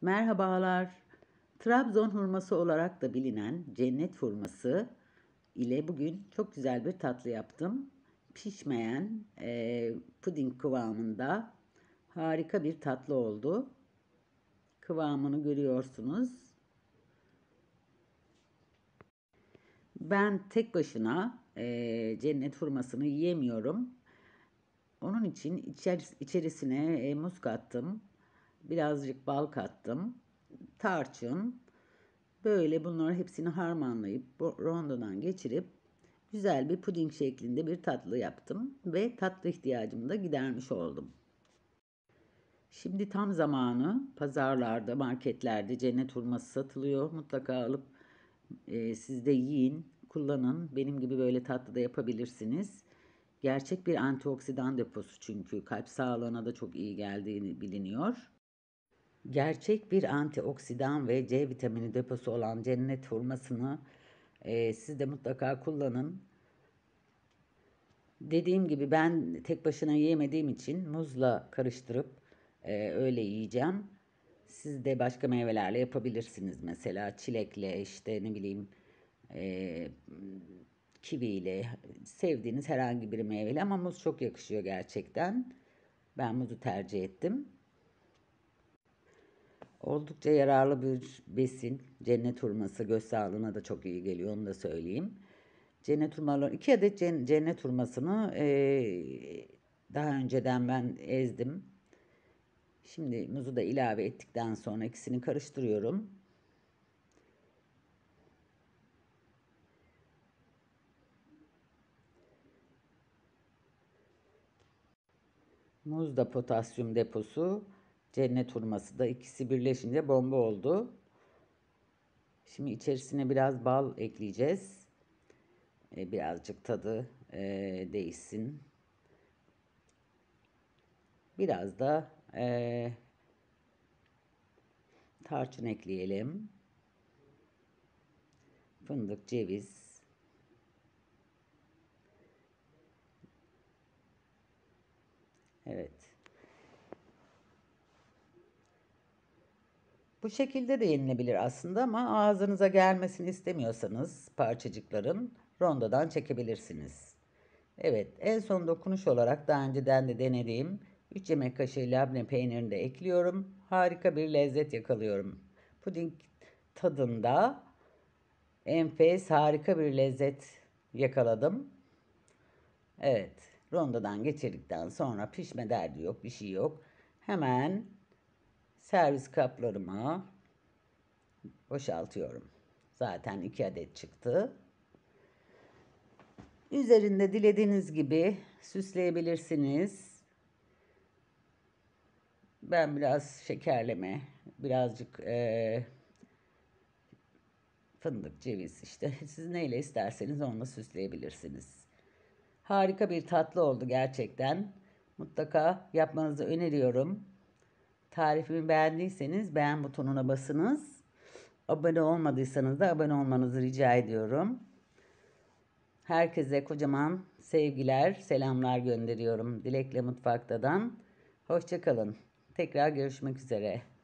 Merhabalar. Trabzon hurması olarak da bilinen cennet hurması ile bugün çok güzel bir tatlı yaptım. Pişmeyen puding kıvamında harika bir tatlı oldu. Kıvamını görüyorsunuz. Ben tek başına cennet hurmasını yiyemiyorum. Onun için içerisine muz kattım. Birazcık bal kattım. Tarçın. Böyle bunları hepsini harmanlayıp rondodan geçirip güzel bir puding şeklinde bir tatlı yaptım ve tatlı ihtiyacımı da gidermiş oldum. Şimdi tam zamanı, pazarlarda, marketlerde cennet hurması satılıyor. Mutlaka alıp siz de yiyin, kullanın. Benim gibi böyle tatlı da yapabilirsiniz. Gerçek bir antioksidan deposu, çünkü kalp sağlığına da çok iyi geldiğini biliniyor. Gerçek bir antioksidan ve C vitamini deposu olan cennet hurmasını siz de mutlaka kullanın. Dediğim gibi ben tek başına yiyemediğim için muzla karıştırıp öyle yiyeceğim. Siz de başka meyvelerle yapabilirsiniz. Mesela çilekle, işte ne bileyim, e, kiviyle, sevdiğiniz herhangi bir meyveyle, ama muz çok yakışıyor gerçekten. Ben muzu tercih ettim. Oldukça yararlı bir besin. Cennet hurması göz sağlığına da çok iyi geliyor, onu da söyleyeyim. Cennet hurmaları, 2 adet cennet hurmasını daha önceden ben ezdim. Şimdi muzu da ilave ettikten sonra ikisini karıştırıyorum. Muz da potasyum deposu, cennet hurması da, ikisi birleşince bomba oldu. Şimdi içerisine biraz bal ekleyeceğiz. Birazcık tadı değişsin. Biraz da tarçın ekleyelim. Fındık, ceviz. Evet. Bu şekilde de yenilebilir aslında, ama ağzınıza gelmesini istemiyorsanız parçacıkların rondodan çekebilirsiniz. Evet, en son dokunuş olarak daha önceden de denediğim 3 yemek kaşığı labne peynirini de ekliyorum. Harika bir lezzet yakalıyorum. Puding tadında enfes, harika bir lezzet yakaladım. Evet, rondodan geçirdikten sonra pişme derdi yok, bir şey yok. Hemen servis kaplarıma boşaltıyorum. Zaten 2 adet çıktı. Üzerinde dilediğiniz gibi süsleyebilirsiniz. Ben biraz şekerleme, birazcık fındık, ceviz, işte siz neyle isterseniz onunla süsleyebilirsiniz. Harika bir tatlı oldu gerçekten. Mutlaka yapmanızı öneriyorum. Tarifimi beğendiyseniz beğen butonuna basınız. Abone olmadıysanız da abone olmanızı rica ediyorum. Herkese kocaman sevgiler, selamlar gönderiyorum. Dilekle Mutfakta'dan. Hoşça kalın. Tekrar görüşmek üzere.